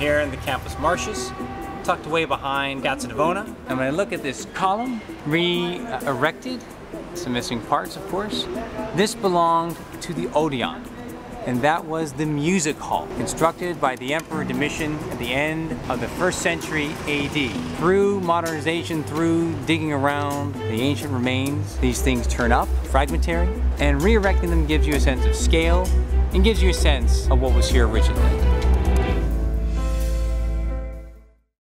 here in the Campus Martius, tucked away behind Piazza Navona. And when I look at this column, re-erected, some missing parts of course, this belonged to the Odeon. And that was the music hall, constructed by the Emperor Domitian at the end of the 1st century AD. Through modernization, through digging around the ancient remains, these things turn up, fragmentary, and re-erecting them gives you a sense of scale and gives you a sense of what was here originally.